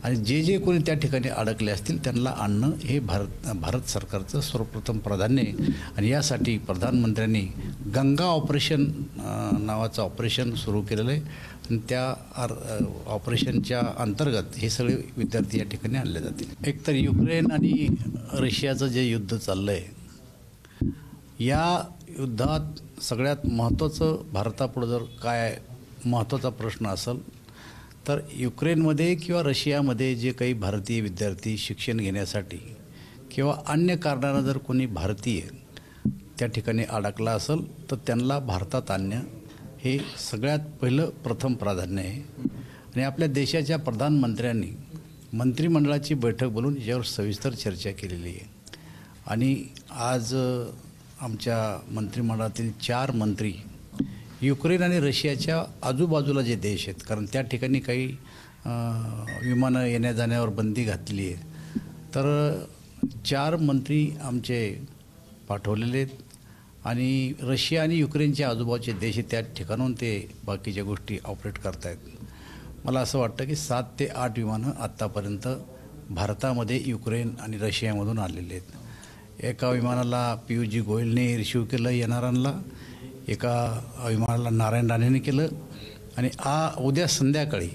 आणि जे कोणी त्या ठिकाणी अडकले असतील त्यांना आणणं हे भारत सरकारचं सर्वप्रथम प्राधान्य आहे. आणि यासाठी प्रधानमंत्र्यांनी गंगा ऑपरेशन नावाचं ऑपरेशन सुरू केलेलं आहे. आणि त्या ऑपरेशनच्या अंतर्गत हे सगळे विद्यार्थी या ठिकाणी आणले जातील. एकतर युक्रेन आणि रशियाचं जे युद्ध चाललं आहे, या युद्धात सगळ्यात महत्त्वाचं भारतापुढं जर काय महत्त्वाचा प्रश्न असेल तर युक्रेनमध्ये किंवा रशियामध्ये जे काही भारतीय विद्यार्थी शिक्षण घेण्यासाठी किंवा अन्य कारणानं जर कोणी भारतीय त्या ठिकाणी अडकला असेल तर त्यांना भारतात आणणं हे सगळ्यात प्रथम प्राधान्य आहे. आणि आपल्या देशाच्या प्रधानमंत्र्यांनी मंत्रिमंडळाची बैठक बोलून यावर सविस्तर चर्चा केलेली आहे. आणि आज आमच्या मंत्रिमंडळातील 4 मंत्री युक्रेन आणि रशियाच्या आजूबाजूला जे देश आहेत, कारण त्या ठिकाणी काही विमानं येण्या जाण्यावर बंदी घातली आहे, तर 4 मंत्री आमचे पाठवलेले आहेत. आणि रशिया आणि युक्रेनच्या आजूबाजूचे देश त्या ठिकाणून ते बाकीच्या गोष्टी ऑपरेट करत आहेत. मला असं वाटतं की 7 ते 8 विमानं आत्तापर्यंत भारतामध्ये युक्रेन आणि रशियामधून आलेले आहेत. एका विमानाला पीयूष गोयलने रिसीव्ह केलं येणाऱ्यांना, एका विमानाला नारायण राणेने केलं. आणि उद्या संध्याकाळी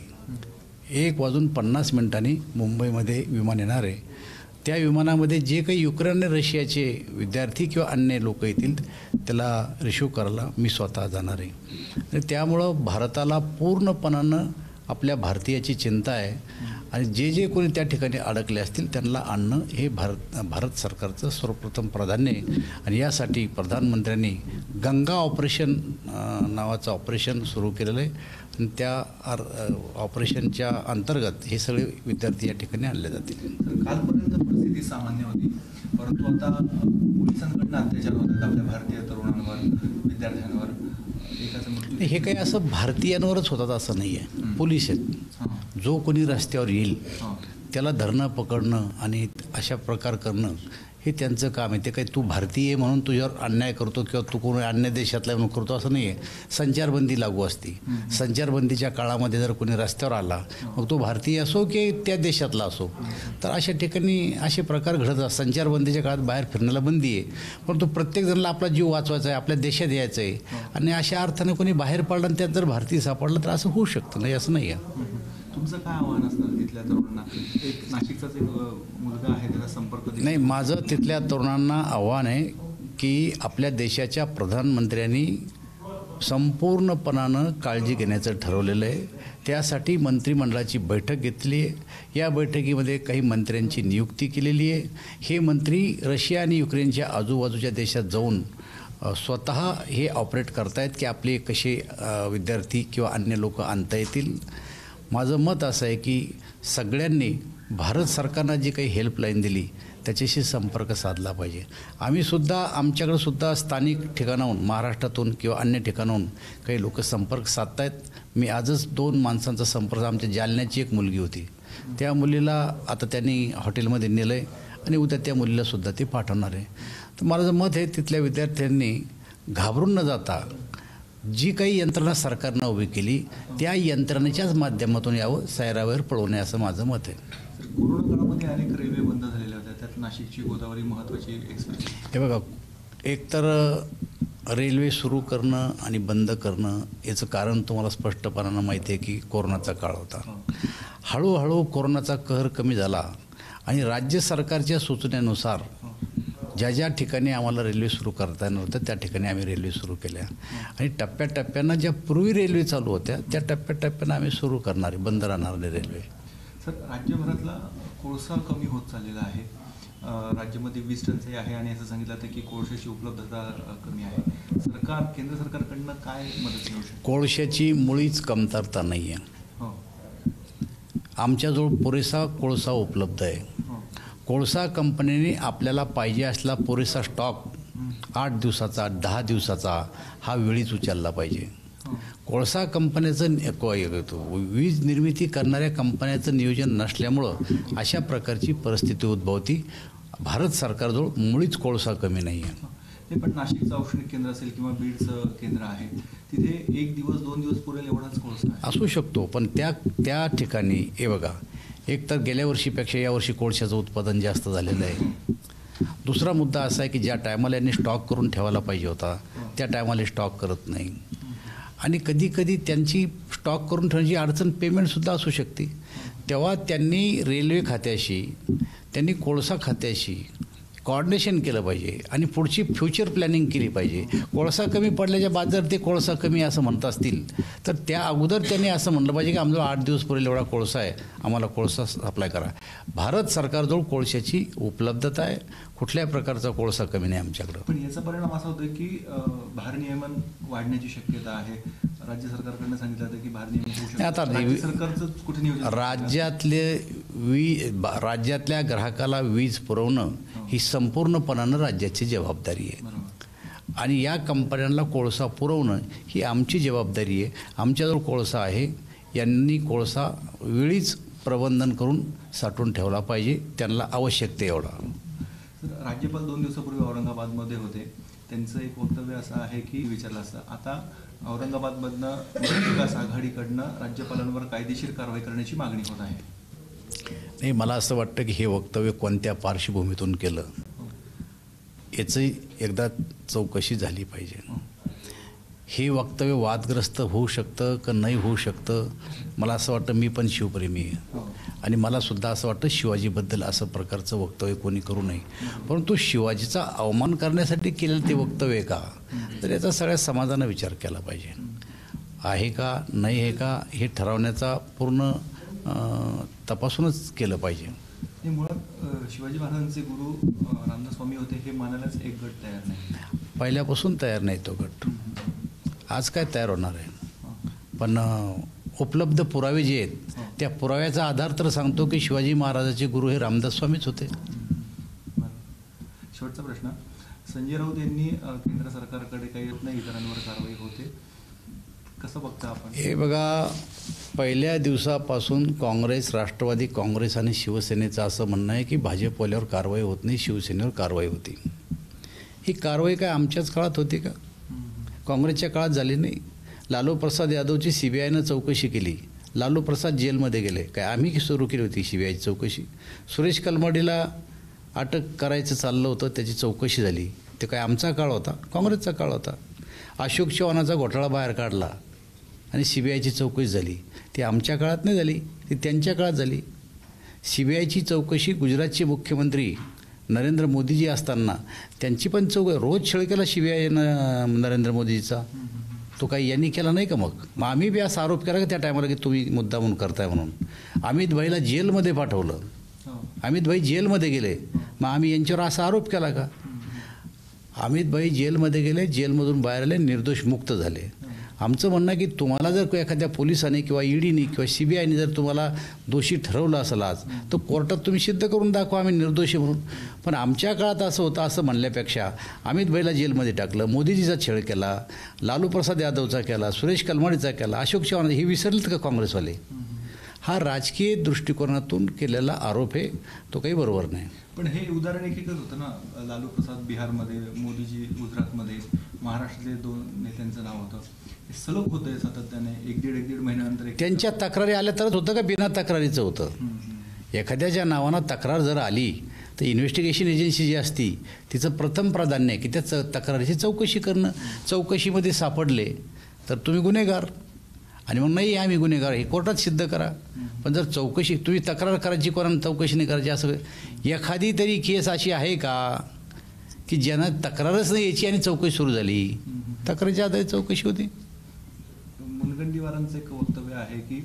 1:50 मुंबईमध्ये विमान येणार आहे. त्या विमानामध्ये जे काही युक्रेन आणि रशियाचे विद्यार्थी किंवा अन्य लोक येतील त्याला रिसीव्ह करायला मी स्वतः जाणार आहे. आणि त्यामुळं भारताला पूर्णपणानं आपल्या भारतीयाची चिंता आहे. आणि जे कोणी त्या ठिकाणी अडकले असतील त्यांना आणणं हे भारत सरकारचं सर्वप्रथम प्राधान्य आहे. आणि यासाठी प्रधानमंत्र्यांनी गंगा ऑपरेशन नावाचं ऑपरेशन सुरू केलेलं आहे. आणि त्या ऑपरेशनच्या अंतर्गत हे सगळे विद्यार्थी या ठिकाणी आणले जातील. कालपर्यंत परिस्थिती सामान्य होती, परंतु आता पोलिसांकडून अत्याचार होतात आपल्या भारतीय तरुणांवर, विद्यार्थ्यांवर. हे काही असं भारतीयांवरच होतात असं नाही आहे. पोलीस आहेत, जो कोणी रस्त्यावर येईल त्याला धरणं पकडणं आणि अशा प्रकार करणं हे त्यांचं काम आहे. ते काही तू भारतीय आहे म्हणून तुझ्यावर अन्याय करतो किंवा तू कोणी अन्य देशातला म्हणून करतो असं नाही आहे. संचारबंदी लागू असते. संचारबंदीच्या काळामध्ये जर कोणी रस्त्यावर आला, मग तो भारतीय असो की त्या देशातला असो, तर अशा ठिकाणी असे प्रकार घडत असतात. संचारबंदीच्या काळात बाहेर फिरण्याला बंदी आहे, परंतु प्रत्येकजणाला आपला जीव वाचवायचा आहे, आपल्या देशात यायचं आहे. आणि अशा अर्थाने कोणी बाहेर पडलं आणि त्यात जर भारतीय सापडलं तर असं होऊ शकतं. नाही असं नाही आहे. तुमचं काय आव्हान असणार तिथल्या तरुणांना? एक नाशिकचाच एक मुलगा आहे, त्याचा संपर्क नाही. माझं तिथल्या तरुणांना आव्हान आहे की आपल्या देशाच्या प्रधानमंत्र्यांनी संपूर्णपणानं काळजी घेण्याचं ठरवलेलं आहे. त्यासाठी मंत्रिमंडळाची बैठक घेतली आहे. या बैठकीमध्ये काही मंत्र्यांची नियुक्ती केलेली आहे. हे मंत्री रशिया आणि युक्रेनच्या आजूबाजूच्या देशात जाऊन स्वतः हे ऑपरेट करतायत की आपले कसे विद्यार्थी किंवा अन्य लोक आणता येतील. माझं मत असं आहे की सगळ्यांनी भारत सरकारनं जी काही हेल्पलाईन दिली त्याच्याशी संपर्क साधला पाहिजे. आमच्याकडे सुद्धा स्थानिक ठिकाणाहून, महाराष्ट्रातून किंवा अन्य ठिकाणाहून काही लोक संपर्क साधत आहेत. मी आजच 2 माणसांचा संपर्क, आमच्या जालन्याची एक मुलगी होती, त्या मुलीला आता त्यांनी हॉटेलमध्ये नेलं आहे आणि उद्या त्या मुलीलासुद्धा ते पाठवणार आहे. तर माझं मत आहे तिथल्या विद्यार्थ्यांनी घाबरून न जाता जी काही यंत्रणा सरकारनं उभी केली त्या यंत्रणेच्याच माध्यमातून यावं, सैरावर पळवू नये असं माझं मत आहे. कोरोना काळामध्ये अनेक रेल्वे बंद झालेल्या होत्या, त्यात नाशिकची गोदावरी महत्त्वाची एक्सप्रेस. हे बघा, एकतर रेल्वे सुरू करणं आणि बंद करणं याचं कारण तुम्हाला स्पष्टपणानं माहिती आहे की कोरोनाचा काळ होता. हळूहळू कोरोनाचा कहर कमी झाला आणि राज्य सरकारच्या सूचनेनुसार ज्या ठिकाणी आम्हाला रेल्वे सुरू करता येणार होतं त्या ठिकाणी आम्ही रेल्वे सुरू केल्या. आणि टप्प्याटप्प्यानं ज्या पूर्वी रेल्वे चालू होत्या त्या टप्प्याटप्प्यानं आम्ही सुरू करणार आहे, बंद राहणार नाही रेल्वे. सर, राज्यभरातला कोळसा कमी होत चाललेला आहे. राज्यामध्ये 20 टनचे आहे आणि असं सांगितलं जातं की कोळशाची उपलब्धता कमी आहे. केंद्र सरकारकडनं काय मदत मिळू शकते? कोळशाची मुळीच कमतरता नाही आहे. आमच्याजवळ पुरेसा कोळसा उपलब्ध आहे. कोळसा कंपनीने आपल्याला पाहिजे असला पुरेसा स्टॉक 8 दिवसाचा 10 दिवसाचा हा वेळीच उचलला पाहिजे. कोळसा कंपन्याचं वीज निर्मिती करणाऱ्या कंपन्याचं नियोजन नसल्यामुळं अशा प्रकारची परिस्थिती उद्भवती. भारत सरकारजवळ मुळीच कोळसा कमी नाही आहे. पण नाशिकचं औष्णिक केंद्र असेल किंवा बीडचं केंद्र आहे, तिथे 1 दिवस 2 दिवस पुरेल एवढाच कोळसा असू शकतो. पण त्या ठिकाणी हे बघा, एक तर गेल्या वर्षीपेक्षा यावर्षी कोळशाचं उत्पादन जास्त झालेलं आहे. दुसरा मुद्दा असा आहे की ज्या टायमाला यांनी स्टॉक करून ठेवायला पाहिजे होता त्या टायमाला स्टॉक करत नाही. आणि कधी कधी त्यांची स्टॉक करून ठेवण्याची अडचण पेमेंटसुद्धा असू शकते. तेव्हा त्यांनी रेल्वे खात्याशी, त्यांनी कोळसा खात्याशी कोऑर्डिनेशन केलं पाहिजे आणि पुढची फ्युचर प्लॅनिंग केली पाहिजे. कोळसा कमी पडल्याच्या बाद जर ते कोळसा कमी असं म्हणत असतील तर त्या अगोदर त्यांनी असं म्हणलं पाहिजे की आमच्याजवळ 8 दिवस पुरेल एवढा कोळसा आहे, आम्हाला कोळसा सप्लाय करा. भारत सरकारजवळ कोळशाची उपलब्धता आहे, कुठल्याही प्रकारचा कोळसा कमी नाही आमच्याकडं. पण याचा परिणाम असा होतो की भारनियमन वाढण्याची शक्यता आहे. राज्य सरकारकडनं सांगितलं जातं की भारनियमन होऊ शकतं. आता राज्य सरकारचं कुठे नियोजन? राज्यातल्या ग्राहकाला वीज पुरवणं ही संपूर्णपणानं राज्याची जबाबदारी आहे. बरोबर. आणि या कंपन्यांना कोळसा पुरवणं ही आमची जबाबदारी आहे. आमच्याजवळ कोळसा आहे, यांनी कोळसा वेळीच प्रबंधन करून साठवून ठेवला पाहिजे, त्यांना आवश्यक ते एवढा. राज्यपाल 2 दिवसापूर्वी औरंगाबादमध्ये होते. त्यांचं एक वक्तव्य असं आहे की विचारलं असतं, आता औरंगाबादमधनं महाविकास आघाडीकडनं राज्यपालांवर कायदेशीर कारवाई करण्याची मागणी होत आहे. नाही, मला असं वाटतं की हे वक्तव्य कोणत्या पार्श्वभूमीतून केलं याची एकदा चौकशी झाली पाहिजे. हे वक्तव्य वादग्रस्त होऊ शकतं का नाही होऊ शकतं. मला असं वाटतं, मी पण शिवप्रेमी आहे आणि मलासुद्धा असं वाटतं शिवाजीबद्दल असं प्रकारचं वक्तव्य कोणी करू नये. परंतु शिवाजीचा अवमान करण्यासाठी केलेलं ते वक्तव्य का, तर याचा सगळ्या समाजानं विचार केला पाहिजे. आहे का नाही आहे का हे ठरवण्याचा पूर्ण तपासूनच केलं पाहिजे. हे मुळात शिवाजी महाराजांचे गुरु रामदास स्वामी होते हे मानायलाच एक गट तयार नाही. पहिल्यापासून तयार नाही तो गट. आज काय तयार होणार आहे. पण उपलब्ध पुरावे जे आहेत त्या पुराव्याचा आधार तर सांगतो की शिवाजी महाराजांचे गुरु हे रामदास स्वामीच होते. शेवटचा प्रश्न, संजय राऊत यांनी केंद्र सरकारकडे काही येत नाही, इतरांवर कारवाई होते, कसं बघता आपण? हे बघा, पहिल्या दिवसापासून काँग्रेस, राष्ट्रवादी काँग्रेस आणि शिवसेनेचं असं म्हणणं आहे की भाजपवाल्यावर कारवाई होत नाही, शिवसेनेवर कारवाई होती. ही कारवाई काय आमच्याच काळात होती का? काँग्रेसच्या काळात झाली नाही. लालू प्रसाद यादवची CBIनं चौकशी केली, लालू प्रसाद जेलमध्ये गेले, काय आम्ही सुरू केली होती CBIची चौकशी? सुरेश कलमाडीला अटक करायचं चाललं होतं, त्याची चौकशी झाली, ते काय आमचा काळ होता? काँग्रेसचा काळ होता. अशोक चव्हाणाचा घोटाळा बाहेर काढला आणि CBIची चौकशी झाली, ती आमच्या काळात नाही झाली, ती त्यांच्या काळात झाली. CBIची चौकशी गुजरातचे मुख्यमंत्री नरेंद्र मोदीजी असताना त्यांची पण चौकशी, रोज छळ केला CBIनं नरेंद्र मोदीचा, तो काही यांनी केला नाही का? मग आम्ही बी असा आरोप केला का त्या टायमाला की तुम्ही मुद्दा म्हणून करताय म्हणून. अमित भाईला जेलमध्ये पाठवलं, अमित भाई जेलमध्ये गेले, मग आम्ही यांच्यावर असा आरोप केला का? अमित भाई जेलमध्ये गेले, जेलमधून बाहेर आले, निर्दोष मुक्त झाले. आमचं म्हणणं आहे की तुम्हाला जर एखाद्या पोलिसाने किंवा EDने किंवा CBIने जर तुम्हाला दोषी ठरवलं असेल आज, तर कोर्टात तुम्ही सिद्ध करून दाखवा आम्ही निर्दोषी म्हणून. पण आमच्या काळात असं होतं असं म्हणल्यापेक्षा अमित भाईला जेलमध्ये टाकलं, मोदीजीचा छळ केला, लालू प्रसाद यादवचा केला, सुरेश कलमाडीचा केला, अशोक चव्हाण, हे विसरलेत का काँग्रेसवाले? हा राजकीय दृष्टिकोनातून केलेला आरोप आहे, तो काही बरोबर नाही. पण हे उदाहरण एकच होतं ना, लालू प्रसाद बिहारमध्ये, मोदीजी गुजरातमध्ये, महाराष्ट्रातले 2 नेत्यांचं नाव होतं. हे सलग होतं आहे सातत्याने, एक दीड महिन्यानंतर. त्यांच्या तक्रारी आल्या तरच होतं का बिना तक्रारीचं होतं? एखाद्याच्या नावानं तक्रार जर आली तर इन्व्हेस्टिगेशन एजन्सी जी असती तिचं प्रथम प्राधान्य आहे की त्या तक्रारीची चौकशी करणं. चौकशीमध्ये सापडले तर तुम्ही गुन्हेगार, आणि मग नाही आम्ही गुन्हेगार हे कोर्टात सिद्ध करा. पण जर चौकशी, तुम्ही तक्रार करायची, कोणाला चौकशी नाही करायची, असं एखादी तरी केस अशी आहे का की ज्यांना तक्रारच नाही याची आणि चौकशी सुरू झाली? तक्रारीच्या आधारे चौकशी होती. मुनगंटीवारांचं एक वक्तव्य आहे की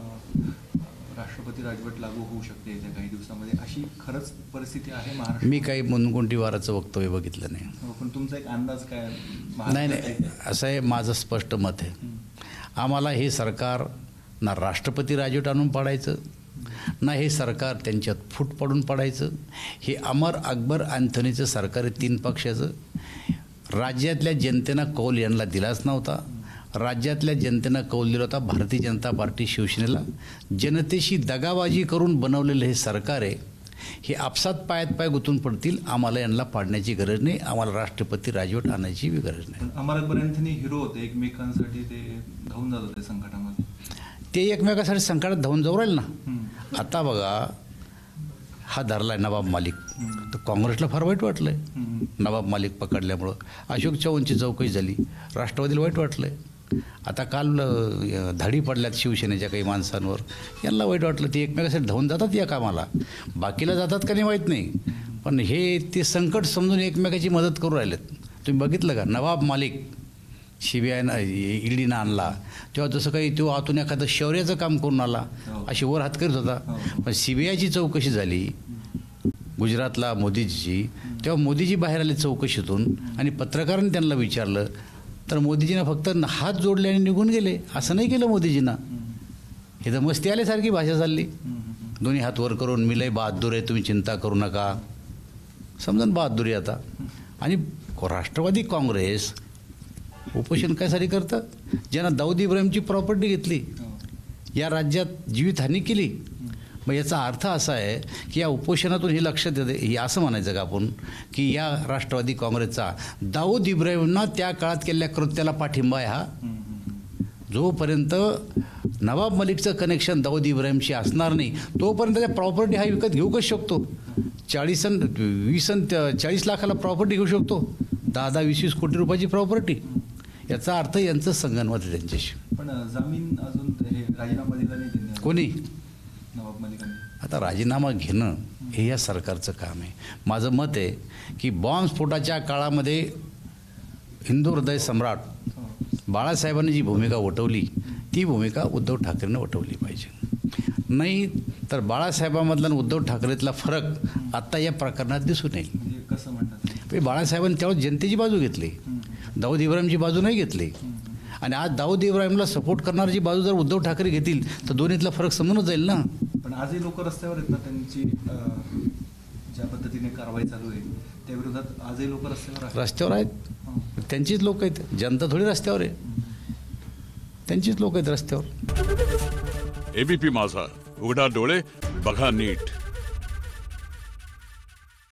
राष्ट्रपती राजवट लागू होऊ शकते येत्या काही दिवसामध्ये, अशी खरंच परिस्थिती आहे महाराष्ट्र? मी काही मुनगंटीवाराचं वक्तव्य बघितलं नाही. पण तुमचा एक अंदाज काय? नाही, असं आहे, माझं स्पष्ट मत आहे. आम्हाला हे सरकार ना राष्ट्रपती राजवट आणून पाडायचं, ना हे सरकार त्यांच्यात फूट पडून पाडायचं. हे अमर अकबर अँथोनीचं सरकार आहे, 3 पक्षाचं. राज्यातल्या जनतेनं कौल यांना दिलाच नव्हता. राज्यातल्या जनतेनं कौल दिला होता भारतीय जनता पार्टी शिवसेनेला. जनतेशी दगाबाजी करून बनवलेलं हे सरकार आहे. हे आपसात पायात पाय गुंतून पडतील. आम्हाला यांना पाडण्याची गरज नाही, आम्हाला राष्ट्रपती राजवट आणायची गरज नाही. अमर अकबर अँथोनी हिरो होते, एकमेकांसाठी ते धावून जात होते संकटामध्ये. ते एकमेकासाठी संकटात धावून जाऊ राहील ना. हम्म. आता बघा, हा धरला आहे नवाब मालिक, तर काँग्रेसला फार वाईट वाटलं आहे हम्म. नवाब मालिक पकडल्यामुळं. अशोक चव्हाणची चौकशी झाली, राष्ट्रवादीला वाईट वाटलं आहे. आता काल धाडी पडल्यात शिवसेनेच्या काही माणसांवर, यांना वाईट वाटलं. ते एकमेकासाठी धावून जातात या कामाला, बाकीला जातात का नाही माहीत नाही, पण हे ते संकट समजून एकमेकाची मदत करू राहिलेत. तुम्ही बघितलं का, नवाब मालिक CBIनं ईडीनं आणला तेव्हा जसं काही तो आतून एखादं शौर्याचं काम करून आला, अशी वर हात करीत होता. पण CBIची चौकशी झाली गुजरातला मोदीजीची, तेव्हा मोदीजी बाहेर आले चौकशीतून आणि पत्रकारांनी त्यांना विचारलं, तर मोदीजीनं फक्त हात जोडले आणि निघून गेले. असं नाही केलं मोदीजीनं. हे तर मस्ती आल्यासारखी भाषा चालली, दोन्ही हात वर करून, मी लय बहादूर आहे, तुम्ही चिंता करू नका. समजा बहादुरी आता. आणि राष्ट्रवादी काँग्रेस उपोषण कायसाठी करतं? ज्यानं दाऊद इब्राहिमची प्रॉपर्टी घेतली, या राज्यात जीवितहानी केली, मग याचा अर्थ असा आहे की या उपोषणातून हे लक्षात येते, हे असं म्हणायचं का आपण की या राष्ट्रवादी काँग्रेसचा दाऊद इब्राहिमनं त्या काळात केलेल्या कृत्याला पाठिंबा आहे हा. जोपर्यंत नवाब मलिकचं कनेक्शन दाऊद इब्राहिमशी असणार नाही तोपर्यंत त्या प्रॉपर्टी हा विकत घेऊ कसं शकतो? 40 लाखाला प्रॉपर्टी घेऊ शकतो, 10-20 कोटी रुपयाची प्रॉपर्टी. याचा अर्थ यांचं संगनमत आहे त्यांच्याशी. पण जामीन अजून हे राजीनामा दिला नाही त्यांनी, कोणी? नवाब मलिकांनी. आता राजीनामा घेणं हे या सरकारचं काम आहे. माझं मत आहे की बॉम्बस्फोटाच्या काळामध्ये हिंदू हृदय सम्राट बाळासाहेबांनी जी भूमिका वठवली, ती भूमिका उद्धव ठाकरेनं वठवली पाहिजे. नाही तर बाळासाहेबांमधला आणि उद्धव ठाकरेतला फरक आत्ता या प्रकरणात दिसून येईल. म्हणजे कसं म्हणतात? बाळासाहेबांनी त्यावेळेस जनतेची बाजू घेतली, दाऊद इब्राहिमची बाजू नाही घेतली. आणि आज दाऊद इब्राहिमला सपोर्ट करणारी बाजू जर उद्धव ठाकरे घेतील तर दोन्हीतला फरक समजूनच जाईल ना. पण आजही लोक रस्त्यावर आहेत ना, त्यांची ज्या पद्धतीने कारवाई चालू आहे त्या विरोधात आजही लोक रस्त्यावर आहेत. त्यांचीच लोक आहेत, जनता थोडी रस्त्यावर आहे, त्यांचीच लोक आहेत रस्त्यावर. ABP माझा, उघडा डोळे बघा नीट.